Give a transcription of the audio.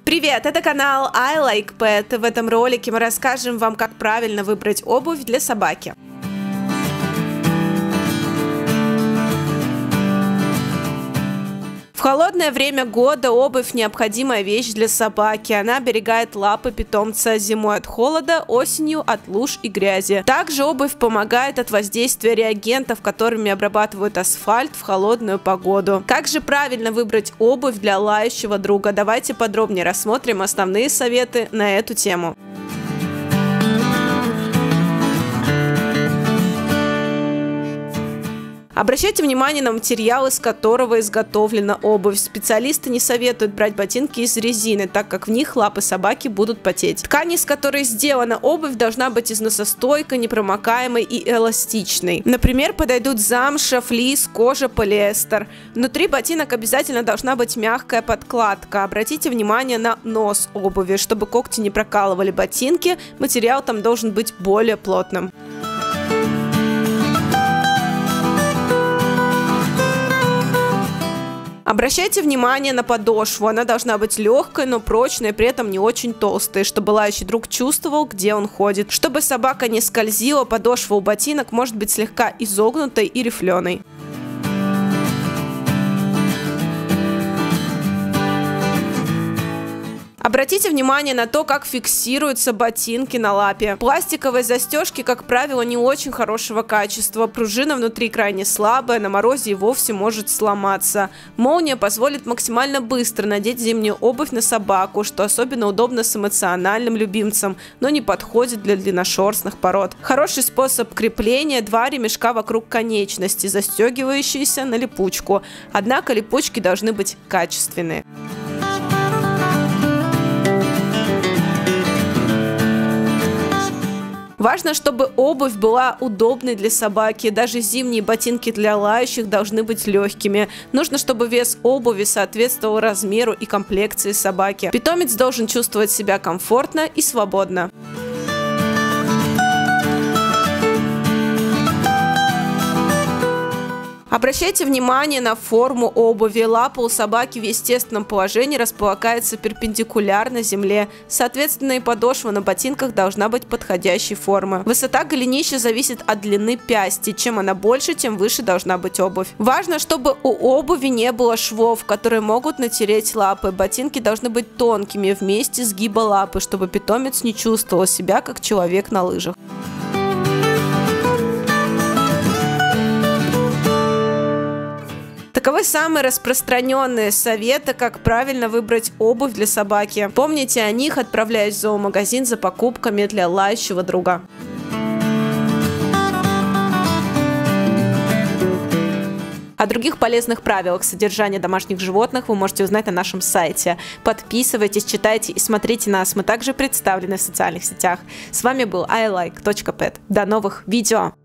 Привет, это канал I Like Pet. В этом ролике мы расскажем вам, как правильно выбрать обувь для собаки. В холодное время года обувь – необходимая вещь для собаки. Она оберегает лапы питомца зимой от холода, осенью от луж и грязи. Также обувь помогает от воздействия реагентов, которыми обрабатывают асфальт в холодную погоду. Как же правильно выбрать обувь для лающего друга? Давайте подробнее рассмотрим основные советы на эту тему. Обращайте внимание на материал, из которого изготовлена обувь. Специалисты не советуют брать ботинки из резины, так как в них лапы собаки будут потеть. Ткань, из которой сделана обувь, должна быть износостойкой, непромокаемой и эластичной. Например, подойдут замша, флис, кожа, полиэстер. Внутри ботинок обязательно должна быть мягкая подкладка. Обратите внимание на нос обуви. Чтобы когти не прокалывали ботинки, материал там должен быть более плотным. Обращайте внимание на подошву. Она должна быть легкой, но прочной, при этом не очень толстой, чтобы лающий друг чувствовал, где он ходит. Чтобы собака не скользила, подошва у ботинок может быть слегка изогнутой и рифленой. Обратите внимание на то, как фиксируются ботинки на лапе. Пластиковые застежки, как правило, не очень хорошего качества. Пружина внутри крайне слабая, на морозе и вовсе может сломаться. Молния позволит максимально быстро надеть зимнюю обувь на собаку, что особенно удобно с эмоциональным любимцем, но не подходит для длинношерстных пород. Хороший способ крепления – 2 ремешка вокруг конечности, застегивающиеся на липучку. Однако липучки должны быть качественные. Важно, чтобы обувь была удобной для собаки. Даже зимние ботинки для лающих должны быть легкими. Нужно, чтобы вес обуви соответствовал размеру и комплекции собаки. Питомец должен чувствовать себя комфортно и свободно. Обращайте внимание на форму обуви. Лапа у собаки в естественном положении располагается перпендикулярно земле. Соответственно, и подошва на ботинках должна быть подходящей формы. Высота голенища зависит от длины пясти. Чем она больше, тем выше должна быть обувь. Важно, чтобы у обуви не было швов, которые могут натереть лапы. Ботинки должны быть тонкими в месте сгиба лапы, чтобы питомец не чувствовал себя как человек на лыжах. Таковы самые распространенные советы, как правильно выбрать обувь для собаки. Помните о них, отправляясь в зоомагазин за покупками для лающего друга. О других полезных правилах содержания домашних животных вы можете узнать на нашем сайте. Подписывайтесь, читайте и смотрите нас. Мы также представлены в социальных сетях. С вами был ilike.pet. До новых видео!